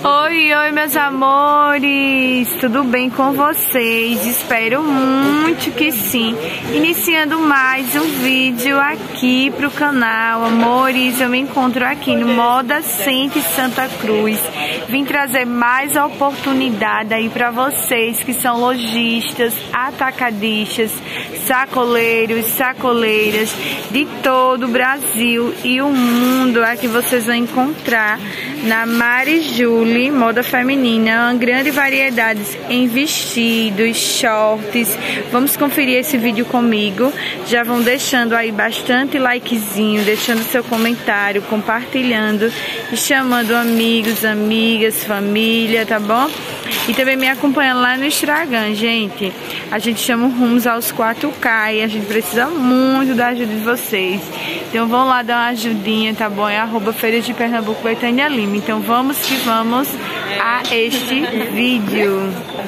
Oi, meus amores, tudo bem com vocês? Espero muito que sim. Iniciando mais um vídeo aqui pro canal, amores. Eu me encontro aqui no Moda Center Santa Cruz. Vim trazer mais oportunidade aí para vocês que são lojistas, atacadistas, sacoleiros, sacoleiras de todo o Brasil e o mundo. Aqui vocês vão encontrar na Marijule Moda Feminina uma grande variedade em vestidos, shorts. Vamos conferir esse vídeo comigo. Já vão deixando aí bastante likezinho, deixando seu comentário, compartilhando e chamando amigos, amigas, família, tá bom? E também me acompanhando lá no Instagram, gente. A gente chama rumos aos 4K e a gente precisa muito da ajuda de vocês. Então vão lá dar uma ajudinha, tá bom? É @Feira de Pernambuco, Betânia Lima. Então vamos que vamos a este vídeo.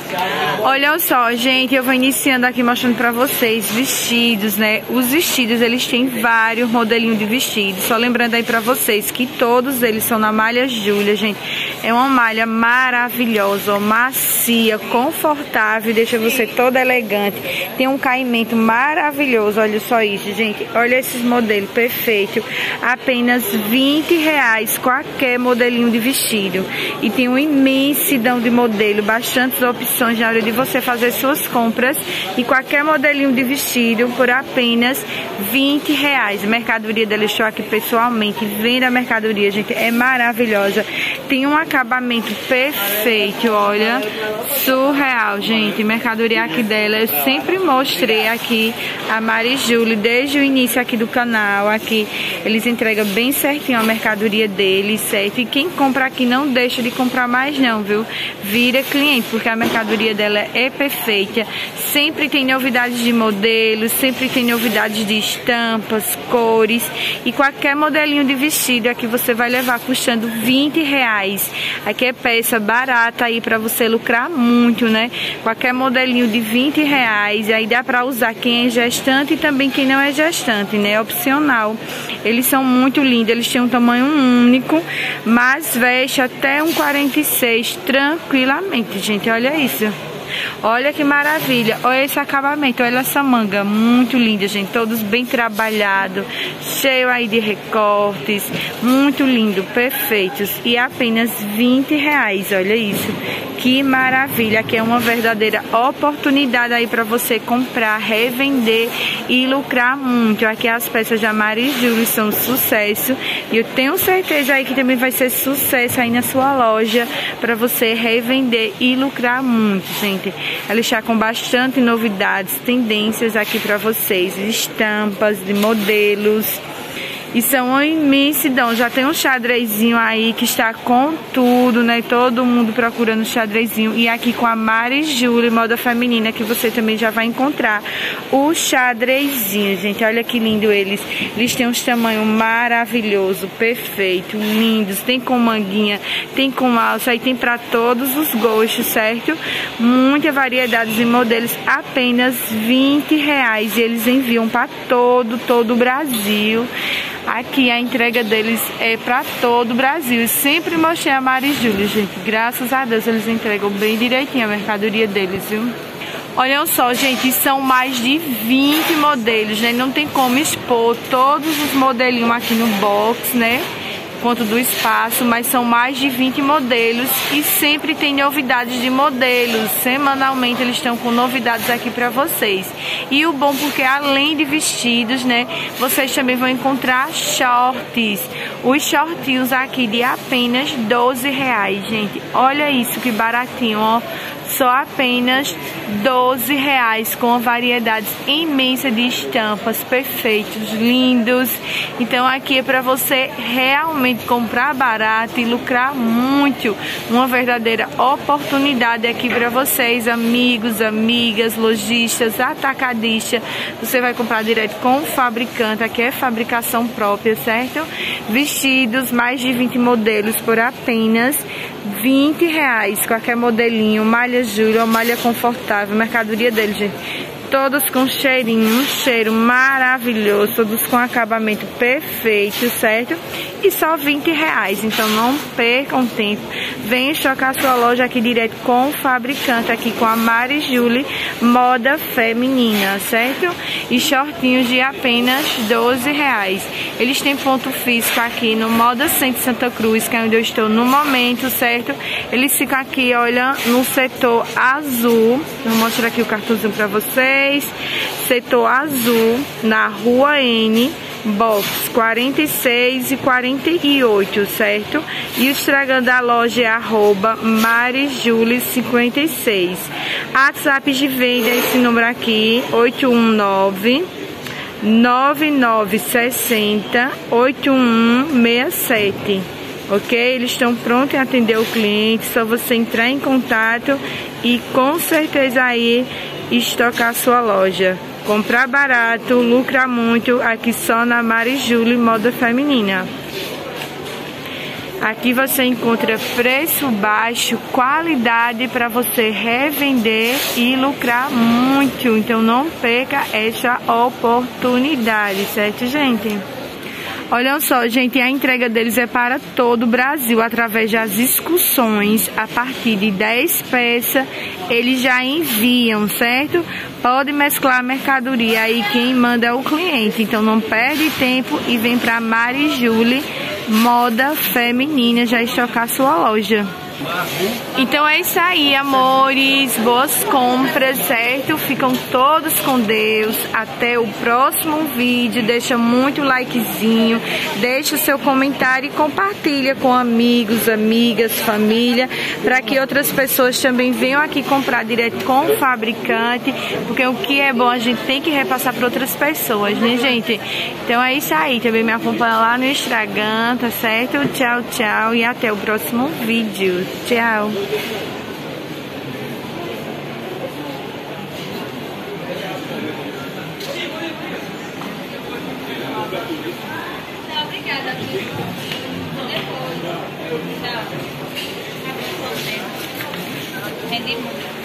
Olha só, gente, eu vou iniciando aqui mostrando pra vocês vestidos, né? Os vestidos, eles têm vários modelinhos de vestidos. Só lembrando aí pra vocês que todos eles são na malha Júlia, gente. É uma malha maravilhosa, macia, confortável, deixa você toda elegante. Tem um caimento maravilhoso, olha só isso, gente. Olha esses modelos, perfeito. Apenas R$20 qualquer modelinho de vestido. E tem uma imensidão de modelo, bastantes opções na hora de você fazer suas compras. E qualquer modelinho de vestido por apenas R$20. A mercadoria dela, estou aqui pessoalmente vendo a mercadoria, gente, é maravilhosa. Tem um acabamento perfeito, olha, surreal, gente. Mercadoria aqui dela, eu sempre mostrei aqui a Marijule desde o início aqui do canal. Aqui eles entregam bem certinho a mercadoria deles, certo? E quem compra aqui não deixa de comprar mais não, viu? Vira cliente, porque a mercadoria dela é perfeita. Sempre tem novidades de modelos, sempre tem novidades de estampas, cores. E qualquer modelinho de vestido aqui você vai levar custando R$20. Aqui é peça barata aí pra você lucrar muito, né? Qualquer modelinho de R$20. Aí dá pra usar quem é gestante e também quem não é gestante, né? É opcional. Eles são muito lindos, eles têm um tamanho único, mas veste até um 46 tranquilamente, gente. Olha isso. Olha que maravilha, olha esse acabamento, olha essa manga, muito linda, gente, todos bem trabalhados, cheio aí de recortes, muito lindo, perfeitos, e apenas R$20, olha isso, que maravilha, aqui é uma verdadeira oportunidade aí para você comprar, revender e lucrar muito. Aqui as peças da Marijule são um sucesso, e eu tenho certeza aí que também vai ser sucesso aí na sua loja, para você revender e lucrar muito, gente. Ela está com bastante novidades, tendências aqui para vocês, estampas de modelos. E são uma imensidão, já tem um xadrezinho aí que está com tudo, né? Todo mundo procurando xadrezinho. E aqui com a Marijule Moda Feminina, que você também já vai encontrar o xadrezinho, gente. Olha que lindo eles. Eles têm uns tamanhos maravilhosos, perfeito, lindos. Tem com manguinha, tem com alça, aí tem para todos os gostos, certo? Muita variedade de modelos, apenas R$20. E eles enviam para todo o Brasil. Aqui a entrega deles é para todo o Brasil. Eu sempre mostrei a Marijule, gente. Graças a Deus eles entregam bem direitinho a mercadoria deles, viu? Olha só, gente, são mais de 20 modelos, né? Não tem como expor todos os modelinhos aqui no box, né? Quanto do espaço, mas são mais de 20 modelos e sempre tem novidades de modelos. Semanalmente eles estão com novidades aqui para vocês. E o bom porque além de vestidos, né, vocês também vão encontrar shorts. Os shortinhos aqui de apenas R$12, gente. Olha isso que baratinho, ó. Só apenas R$12, com uma variedade imensa de estampas, perfeitos, lindos. Então aqui é para você realmente comprar barato e lucrar muito. Uma verdadeira oportunidade aqui para vocês, amigos, amigas, lojistas, atacadistas. Você vai comprar direto com o fabricante, aqui é fabricação própria, certo? Vestidos, mais de 20 modelos por apenas R$20, qualquer modelinho, malha Júlia ou malha confortável, mercadoria dele, gente. Todos com cheirinho, um cheiro maravilhoso, todos com acabamento perfeito, certo? e só R$20. Então não percam tempo. Venha estocar sua loja aqui direto com o fabricante, aqui com a Mari Julie Moda Feminina, certo? E shortinhos de apenas R$12. Eles têm ponto físico aqui no Moda Center Santa Cruz, que é onde eu estou no momento, certo? Eles ficam aqui, olha, no setor azul. Vou mostrar aqui o cartãozinho pra vocês. Setor azul, na Rua N, box 46 e 48, certo? E o Instagram da loja é @marijulie56. WhatsApp de venda é esse número aqui, 819-9960-8167. Ok? Eles estão prontos em atender o cliente, só você entrar em contato e com certeza aí estocar a sua loja. Comprar barato, lucrar muito, aqui só na Mari Julie Moda Feminina. Aqui você encontra preço baixo, qualidade para você revender e lucrar muito. Então não perca essa oportunidade, certo, gente? Olha só, gente, a entrega deles é para todo o Brasil, através das excursões. A partir de 10 peças, eles já enviam, certo? Pode mesclar a mercadoria aí, quem manda é o cliente. Então não perde tempo e vem para Mari Julie Moda Feminina já estocar sua loja. Então é isso aí, amores, boas compras, certo? Ficam todos com Deus. Até o próximo vídeo. Deixa muito likezinho, deixa o seu comentário e compartilha com amigos, amigas, família, para que outras pessoas também venham aqui comprar direto com o fabricante, porque o que é bom a gente tem que repassar para outras pessoas, né, gente? Então é isso aí, também me acompanha lá no Instagram, tá certo? Tchau, tchau e até o próximo vídeo. Tchau. Obrigada. Depois. Tchau. Rendi muito.